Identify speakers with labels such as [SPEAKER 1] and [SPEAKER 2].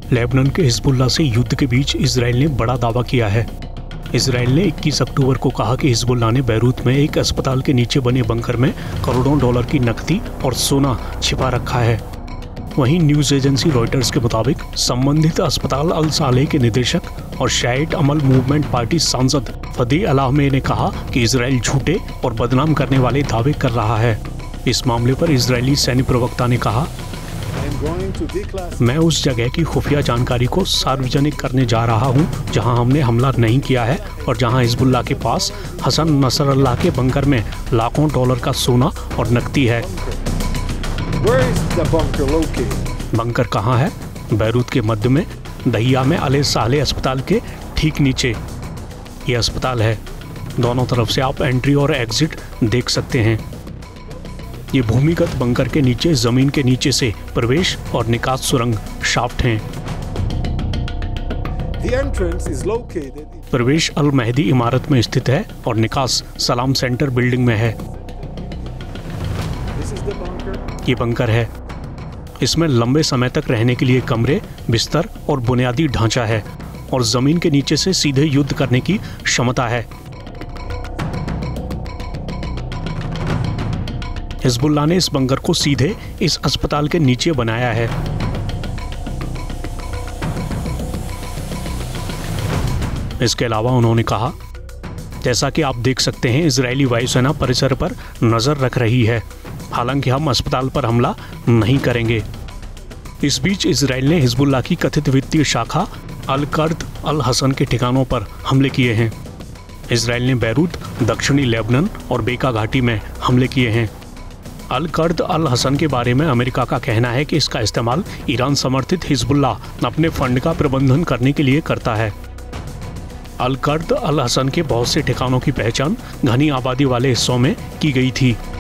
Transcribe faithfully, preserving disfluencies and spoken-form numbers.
[SPEAKER 1] Lebanon के Hezbollah से युद्ध के बीच इजराइल ने बड़ा दावा किया है। इजराइल ने इक्कीस अक्टूबर को कहा कि हिजबुल्लाह ने बैरूत में एक अस्पताल के नीचे बने बंकर में करोड़ों डॉलर की नकदी और सोना छिपा रखा है। वहीं न्यूज़ एजेंसी रॉयटर्स के मुताबिक संबंधित अस्पताल अल सालेह के निदेशक और शायद अमल मूवमेंट पार्टी सांसद फदी अलाहमे ने कहा कि इजराइल झूठे और बदनाम करने वाले दावे कर रहा है। इस मामले पर इजरायली सैन्य प्रवक्ता ने कहा, मैं उस जगह की खुफिया जानकारी को सार्वजनिक करने जा रहा हूं जहां हमने हमला नहीं किया है और जहां हिजबुल्लाह के पास हसन नसरल्लाह के बंकर में लाखों डॉलर का सोना और नकदी है। बंकर कहां है? बैरूत के मध्य में दहिया में अल सालेह अस्पताल के ठीक नीचे ये अस्पताल है। दोनों तरफ से आप एंट्री और एग्जिट देख सकते हैं। ये भूमिगत बंकर के नीचे जमीन के नीचे से प्रवेश और निकास सुरंग शाफ्ट हैं। प्रवेश अल मेहदी इमारत में स्थित है और निकास सलाम सेंटर बिल्डिंग में है। ये बंकर है। इसमें लंबे समय तक रहने के लिए कमरे, बिस्तर और बुनियादी ढांचा है और जमीन के नीचे से सीधे युद्ध करने की क्षमता है। हिजबुल्लाह ने इस बंकर को सीधे इस अस्पताल के नीचे बनाया है। इसके अलावा उन्होंने कहा, जैसा कि आप देख सकते हैं, इजरायली वायुसेना परिसर पर नजर रख रही है। हालांकि हम अस्पताल पर हमला नहीं करेंगे। इस बीच इजराइल ने हिजबुल्लाह की कथित वित्तीय शाखा अल कर्द अल हसन के ठिकानों पर हमले किए हैं। इजराइल ने बैरूत, दक्षिणी लेबनान और बेका घाटी में हमले किए हैं। अल कर्द अल हसन के बारे में अमेरिका का कहना है कि इसका इस्तेमाल ईरान समर्थित हिजबुल्लाह अपने फंड का प्रबंधन करने के लिए करता है। अल कर्द अल हसन के बहुत से ठिकानों की पहचान घनी आबादी वाले हिस्सों में की गई थी।